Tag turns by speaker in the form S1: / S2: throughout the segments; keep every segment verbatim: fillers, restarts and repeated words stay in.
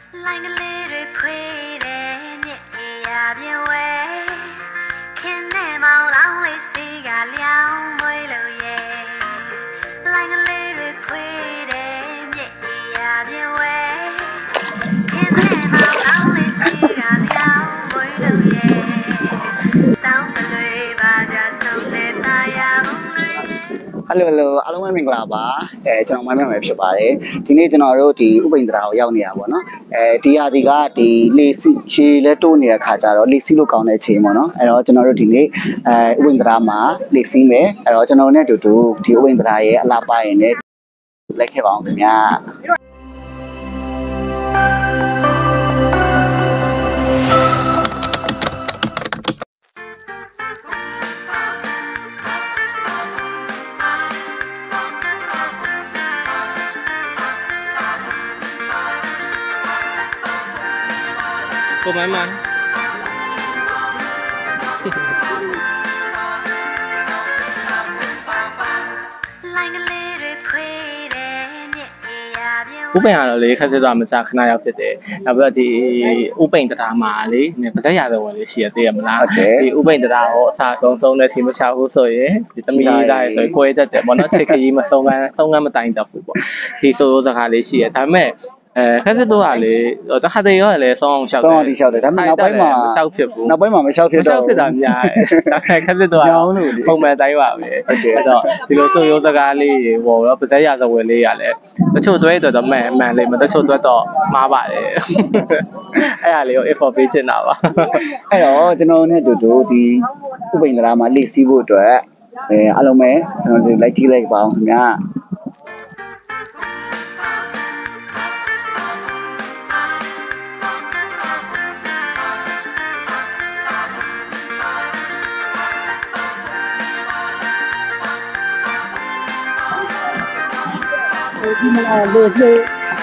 S1: Hello hello အားလုံးပဲမင်္ဂလာပါအဲကျွန်တော်မမ်းမယ်ဖြစ်ပါတယ်ဒီနေ့ကျွန်တော်တို့ဒီဥပိ္ပန္ဒရာကိုရောက်နေတာပေါ့နော်အဲဒီဟာဒီကဒီလေစီရေလဲတိုးနေတဲ့ခါကျတော့လေစီလို့ကောင်းတဲ့ချိန်ပေါ့နော်အဲ့တော့ကျွန်တော်တို့ဒီနေ့အဲဥပိ္ပန္ဒရာမှာလေစီမယ်အဲ့တော့ကျွန်တော်နဲ့အတူတူဒီဥပိ္ပန္ဒရာရဲ့အလားပါရင်လည်းလိုက်ခဲ့ပါအောင်ခင်ဗျာ
S2: Cô máy mà Ú bệnh là lấy khai ra mình cha khana yapit đấy, là bây giờ thì ú bệnh ta mà lấy, nên bây giờ giờ rồi lấy xịt tiền mà, thì ú bệnh ta họ sa song song này thì mới sao hú sôi ấy, thì tầm gì đây sôi quay ra để bọn nó check cái gì mà song ngang song ngang mà đánh tập phụ, thì số ra khai lấy xịt, thay mẹအဲခက်စစ်တော့ကလေတခါတည်းရောလေဆောင်းရှောက်တယ်ဆောင်းတီရှောက်တယ်ဒါပေမဲ့နောက်ပိုင်းမှာမရှောက်ဖြစ်ဘူးနောက်ပိုင်းမှာမရှောက်ဖြစ်တော့မရှောက်ဖြစ်တာများတယ်ဒါခက်စစ်တော့ညောင်းလို့လေပုံမှန်တိုင်းပါပဲဟုတ်တယ်အဲ့တော့ဒီလိုဆိုရိုးစကားလေးဟိုတော့ပါဇက်ရစဝယ်လေးရလဲတချို့တွဲတော့တော့မှန်မှန်လေးမတချို့တွဲတော့မှားပါတယ်အဲ့ဒါလေးကို effort ပေးချင်တာပါ
S1: အဲ့တော့ကျွန်တော်နဲ့တူတူဒီဥပိ္ပန္ဒရာမှာလေ့စီးဖို့အတွက်အဲအားလုံးပဲကျွန်တော်တို့လိုက်ကြည့်လိုက်ပါအောင်ခင်ဗျာဒီမှာလို့လို့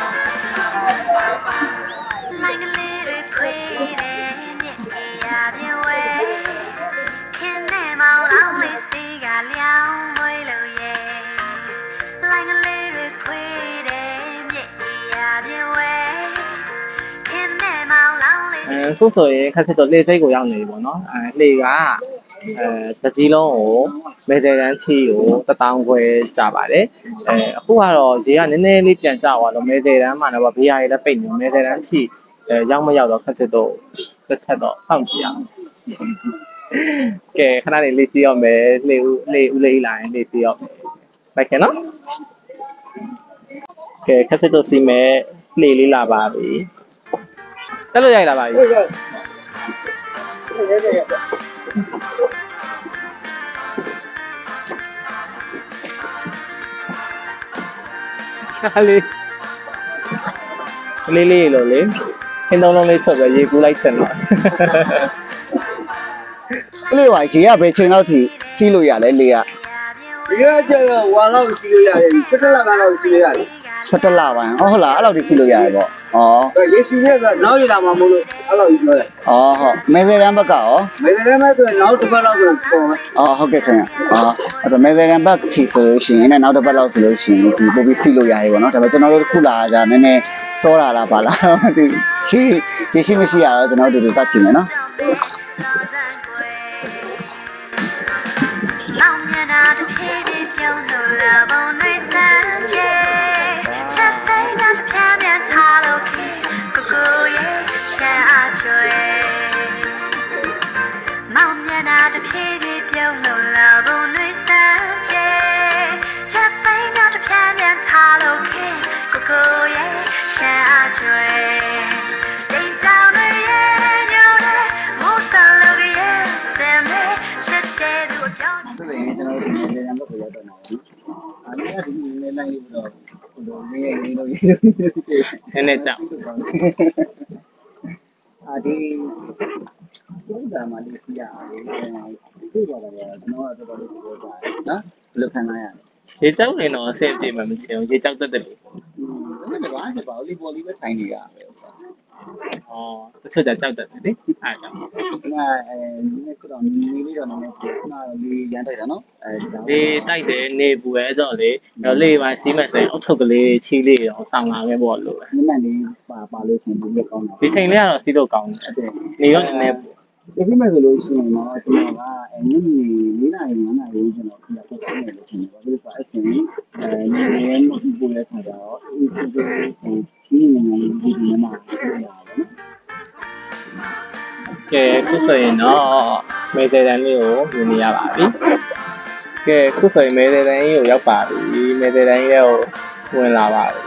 S2: အခုဆိုရင်ခက်စစ်တော့လေစိတ်ကိုရောက်နေပြီပေါ့နော်အဲလေကအဲတကြီးလုံးကိုမေဇယ်တန်းချီကိုတထောင်ခွဲကြပါတယ်အဲအခုကတော့ရေကနည်းနည်းလေးပြန်ကျသွားတော့မေဇယ်တန်းမှာတော့ဘေးရည်လည်းပိတ်နေမေဇယ်တန်းချီအဲရောက်မရောက်တော့ခက်စစ်တော့တစ်ချက်တော့စောင့်ကြည့်အောင်ကဲခဏလေးလေးစီးရမယ်လေဦးလေဦးလေးလာရင်လေးစီးရမယ်လိုက်ခဲ့နော်ကဲခက်စစ်တော့စီးမယ်လေလေးလာပါပြီတက်လို့ရိုက်လာပါပြီလေးလေးလေးလို့လေခင်းသုံးလုံးလေးချက်ပဲရေကူးလိုက်စင်တော့
S1: လေးပါရေကဘယ်ချိန်လောက်ထိစီးလို့ရလဲလေက
S3: ရေကကျတော့ဝါလောက်စီးလို့ရတယ်ဆက်တက်လာကလောက်စီးလို့ရတယ်
S1: ဆက်တက်လာပိုင်းအော်ဟုတ်လားအဲ့လောက်ထိစီးလို့ရတယ်ပေါ့
S3: ဩရေစီးရတော့နောက်ရလာမှာမို့လို့အဲ့လောက်ကြီးပြောတယ်
S1: ဩဟုတ်မေဇယ်တန်းဘက်ကရော
S3: မေဇယ်တန်းဘက်ဆိုရင်နောက်တစ်ပတ်လောက်ဆိုတော့မယ်
S1: ဩဟုတ်ကဲ့ခင်ဗျဩအဲ့ဆိုမေဇယ်တန်းဘက်ထိဆိုလို့ရှိရင်လည်းနောက်တစ်ပတ်လောက်ဆိုလို့ရှိရင်ဒီပို့ပြီးစီးလို့ရရေပေါ့နော်ဒါပေမဲ့ကျွန်တော်တို့ခုလာကြနည်းနည်းစောတာလားပါလားဒီရှိဒီရှိမရှိရတော့ကျွန်တော်တို့တို့တတ်ကြည့်မယ်နော်လောင်မြနာတစ်ဖြည်းဖြည်းပြုံးလို့လာပုံတွေစမ်းကြည့်ချက်သိမ်းတာတစ်ဖြည်းဖြည်းထားလို့ကိုကိုရဲ့ရှာအချွေမောင်မြနာတစ်ဖြည်းဖြည်းပြုံးလို့လာပုံတွေစမ်းကြည့်ချက်သိမ်းတာတစ်ဖြည်းဖြည်းထားလို့ကိုကိုရဲ့ရှာအချွေတိတ်တောင်းရဲ့ညိုတဲ့မိုးတလို့ရဲ့စံမဲ့ချက်တဲ့သူပြောင်းတယ်ကျွန်တော်တို့ဒီနေရာမှာကိုရောက်တော့မှာအဲ့ဒါဒီနေလိုက်ပြီးတော့ဟိုနေနေလို့ရ
S2: နည်းနည်းကြောက်
S1: အာဒီဒီကမှာလေးစီးရတယ်ဒီတော့တော့ကျွန်တော်ကတော့တော်တော်လေးပြောကြတယ်နော်ဘယ်လိုခံရရလဲ
S2: ရေကြောက်နေတော့အဆင်ပြေမှမချင်ဘူးရေကြောက်တတ်တယ်လို့
S1: อืมဒါပေမဲ့ဘာမှမပါဘူးလီပေါ်လီပဲထိုင်နေရပဲဥစ္စာ
S2: ဟ哦，这就叫的嘞，哎讲。
S3: 那呃，那个东西你讲的那那你演对了喏，哎，
S2: 你带的内部的种嘞，然后你玩西门城，我偷个嘞，起嘞，然后上来嘅波路。
S3: 你们你把把路线不要搞了。
S2: ဒီချိန်လေးကတော့စီးလို့ကောင်းတယ်
S3: 对。
S2: နေရောနည်းနည်း
S3: ဒီမဲ့ဆိုလို့ရှိရင်တော့ကျွန်တော်ကအဲညနေ၄နာရီ၅နာရီကျွန်တော်ပြန်ပတ်တယ်လို့ထင်တယ်။ဘာလို့လဲဆိုတော့အချိန်အဲညနေမပူတဲ့ခါကျတော့ဒီစီစဉ်ဒီညနေဒီဒီမှာပြန်ရပါမယ်။
S2: ကဲခုဆိုရင်တော့မေသေးတန်လေးကိုမြင်နေရပါပြီကဲခုဆိုရင်မေသေးတန်ကြီးကိုရောက်ပါပြီမေသေးတန်ကြီးကိုဝင်လာပါပြီ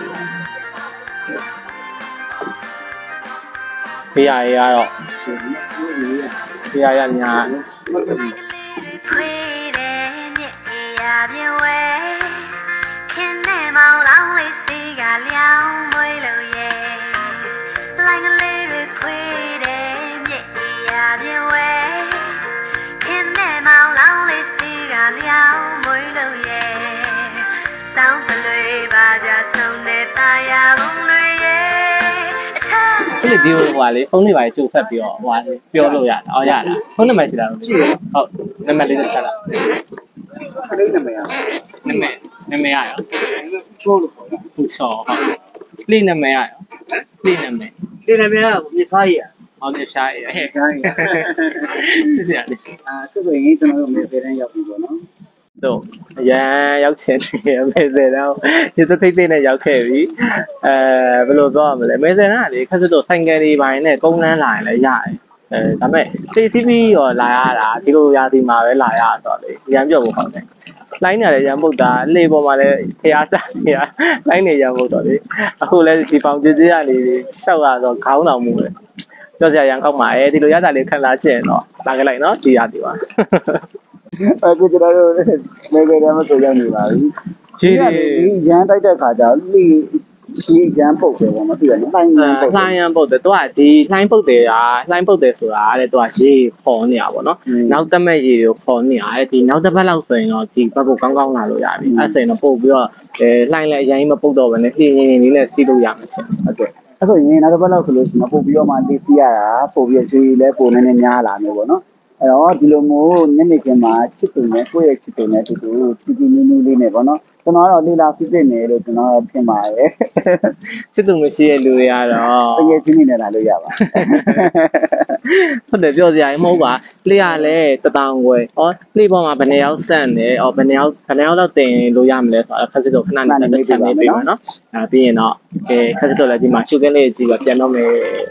S2: ဖေးရရတော့ဖေးရရညာ
S1: ခွေတဲ့မြစ်ရပြင်းဝဲခင်းနေမောင်လောင်းလေးစီကလျောင်းမွေးလို့ရဲ့လိုင်းကလေးတွေခွေတဲ့မြစ်ရပြင်းဝဲခင်းနေမောင်လောင်းလေးစီကလျောင်းမွေးလို့ရဲ့စောင်းပလွေပါကြဆုံးနေတာယာဘုံတွေရဲ့
S2: 这里比如话嘞，风里外就发表话表露呀，哦呀啦，风那么是啦，好，那么你就吃了，
S3: ကလေးနာမည်อ่ะ
S2: 那么那么呀，
S3: ချိုးလို့ခေါ်တာ
S2: 不错哈，你那么呀，你那么，
S3: ဒီနာမည်ကမြဖားကြီးอ่ะ
S2: 好的下一，嘿，
S3: ဖားကြီး
S2: 是这样的，
S3: အာသူ့ကိုရင်ကျွန်တော်တို့မေဖေးတန်းရောက်ပြီပေါ့နော်
S2: 都，呀，要钱的没事了，就是推荐的要开比，呃，不如说么嘞，没事那里，可是都三个礼拜呢，功能来了呀。誒咁咪 J C B ရောလာရတာဒီလိုရာသီမှာပဲလာရတော့လေရမ်းပြောဖို့ဟုတ်တယ်လိုင်းနေလည်းရမ်းပုတ်တာလေပေါ်မှာလည်းဖျားစားနေရလိုင်းနေရမ်းပုတ်တော့လေအခုလည်းဒီပေါင်ကြီးကြီးကနေရှောက်ရတော့ခေါင်းတော်မူတယ်ပြောစရာရမ်းကောက်ပါရဲ့ဒီလိုရတာလေးခံလာကျင်တော့လာခဲ့လိုက်နော်ဒီရာသီပါ
S3: အခုကျွန်တော်တို့မေဖေးတန်းမဆိုရောက်နေပါပြီ
S2: ကြီး
S3: ဒီရန်တိုက်တဲ့ခါကျတော့လိရှိရန်ပုတ်တယ်ပေါ့မသိရဘူးတိုင်းရန်ပုတ်
S2: လှိုင်းရမ်းပုတ်တယ်သူကဒီလှိုင်းပုတ်တယ်ကလှိုင်းပုတ်တယ်ဆိုတာတဲ့သူကရေခေါ်နေရပါတော့နောက်တက်မဲ့ရေကိုခေါ်နေရတယ်ဒီနောက်တစ်ပတ်လောက်ဆိုရင်တော့ဒီဘက်ကိုကောင်းကောင်းလာလို့ရပြီအဲ့ဆိုရင်တော့ပို့ပြီးတော့အဲလှိုင်းလည်းအရင်မပုတ်တော့ဘဲနဲ့ပြင်းရင်းလေးနဲ့စီးလို့ရမှာရှင်
S3: ဟုတ်ကဲ့အဲ့ဆိုရင်နောက်တစ်ပတ်လောက်ဆိုလို့ရှိရင်ပို့ပြီးတော့မှလေးစီးရတာပို့ပြီးရွှေလဲပို့နေနေများလာမျိုးပေါ့နော်အဲ့တော့ဒီလိုမျိုးညနေခင်းမှာချစ်သူနဲ့ကိုယ့်ရဲ့ချစ်သူနဲ့တူတူတီတီနူးနူးလေးနဲ့ပေါ့နော်ကျွန်တော်ကတော့လေးလာဖြစ်ဖြစ်နေလို့ကျွန်တော်ထင်ပါတယ်
S2: ချစ်သူမရှိတဲ့လူတွေကတော့
S3: တကယ်ချင်းနေနဲ့လာလို့ရပါ
S2: ဟုတ်တယ်ပြောစရာမဟုတ်ပါလေရလဲတတောင်ခွဲဩလေပေါ်မှာဘယ်နှယောက်ဆန့်တယ်ဩဘယ်နှယောက်ဘယ်နှယောက်တော့တင်လို့ရမလဲဆိုတော့ခက်စစ်တော့ခဏနဲ့တစ်ချက်လေးပေးပါနော်အဲပြီးရင်တော့ကဲခက်စစ်တော့လည်းဒီမှာရှုကင်းလေးကြည့်ပါပြန်တော့မယ်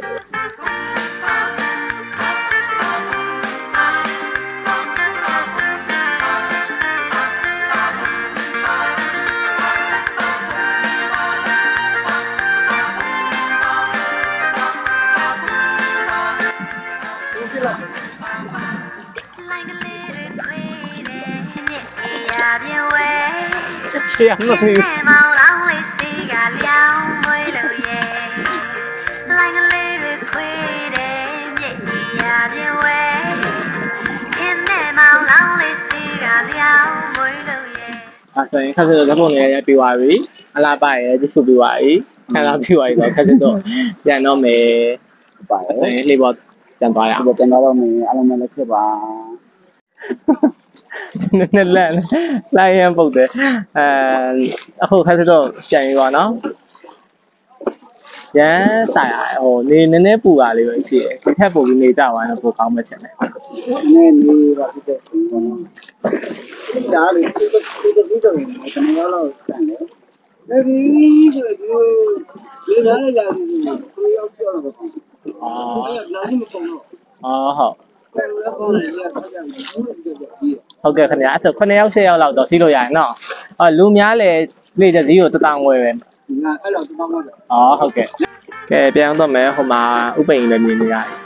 S2: ချေရမလို့
S1: မောင်လောင်းလေးစီကလျောင်းမွေးလို့ရဲ့လိုင်းကလေးတွေခွေတဲ့မြစ်ရပြင်းဝဲခင်းနေမောင်လောင်းလေးစီကလျောင်းမွေးလို့ရဲ့
S2: အဲဆိုရင်ခက်စစ်တော့ဓာတ်ပုံလေးရပြီးသွားပြီအလားပါရဲ့ဒီစုပြီးသွားပြီခံစားပြီးသွားပြီတော့ခက်စစ်တော့ပြန်တော့မယ်
S3: ပါတယ်
S2: ဆိုရင်လေးပေါ်ပြန်သွားရအောင်
S3: ဒီကျွန်တော်တို့မင်းအားလုံးလည်းဖြစ်ပါ
S2: နည်းနည်းလက်လိုက်ရန်ပုတ်တယ်အဲအခုခက်စစ်တော့ပြန်ပြီပါနော်ရန်တိုင်ဟိုနေနည်းနည်းပူတာလေးပဲရှိတယ်ဒီထက်ပိုပြီးနေကြပါရင်ပိုကောင်းမှချင်တယ်
S3: နည်းနည်းပါဖြစ်တဲ့ပေါ့နော်ဒါလေးဒီဒီဒီတော့ကျွန်တော်တို့ဆန်တယ်ဒီဒီဒီနားရရဒီကိုရောက်ပြောတော့ပေါ့
S2: အော်
S3: အဲ့ဒါလည်းမပုံတော့
S2: အော်ဟုတ်
S3: အဲ့လိုကောင်းတယ်ရတော့ကြတယ်ဘူးလို့ပြောပြီး
S2: ဟုတ်ကဲ့ခင်ဗျာအဲ့ဆို9ယောက်10ယောက်လောက်တော့စီးလို့ရရင်နော်အော်လူများလေလေချက်စီကိုတတောင်ဝယ်ပဲ
S3: ဒီကအဲ့လိုတောင်းတော့
S2: အော်ဟုတ်ကဲ့ကဲပြန်တော့မယ်ဟိုမှာဥပိန်လည်းမြင်နေရတယ်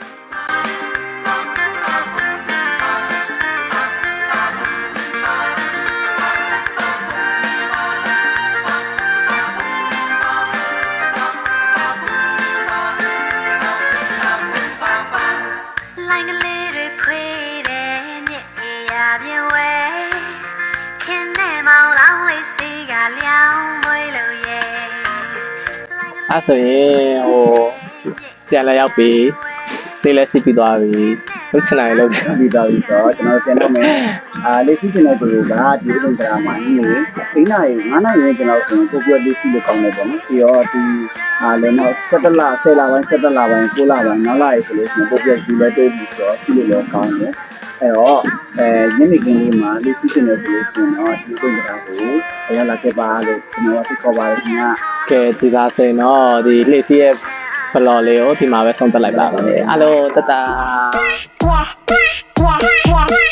S1: လိုင်းကလေးတွေခွေတဲ့မြစ်ရပြင်းဝဲခင်းနေမောင်လောင်းလေးစီကလျောင်းမွေးလို့ရဲ့
S2: အဲ့ဆိုရင်ဟိုပြန်လဲရောက်ပြီလေးလဲစီးပြီးသွားပြီဟုတ်ချင်တယ်လို့
S3: ပြီးတော့ပြီဆိုတော့ကျွန်တော်ပြန်တော့မယ်အာလေးစီးတင်တဲ့သူကဒီဥပဒေမှာနေအိနာရီငါးနာရီကျွန်တော်ဆိုရင်ကိုပြလေးစီးလို့ကောင်းတယ်ပေါ့နော်ပြီးတော့ဒီအာလည်းတော့စက်တလဆယ်လပိုင်းစက်တလပိုင်းကိုလပိုင်းနောက်လာရီဆိုလို့ရှိရင်ကိုပြဒီလည်းတိုးပြီးဆိုတော့စီးလို့လည်းကောင်းတယ်အဲ့တော့အဲညနေခင်းလေးမှာလေးစီးတင်တယ်ဆိုလို့ရှိရင်တော့ဒီဥပဒေကိုအရလာခဲ့ပါလို့ကျွန်တော်သိခေါ်ပါတယ်ခင်ဗျာ
S2: ကဲဒီသားဆိုရင်တော့ဒီလှည့်စီးရဲ့ဘလော်လေးကိုဒီမှာပဲဆုံးသက်လိုက်ပါမယ်အားလုံးတတာ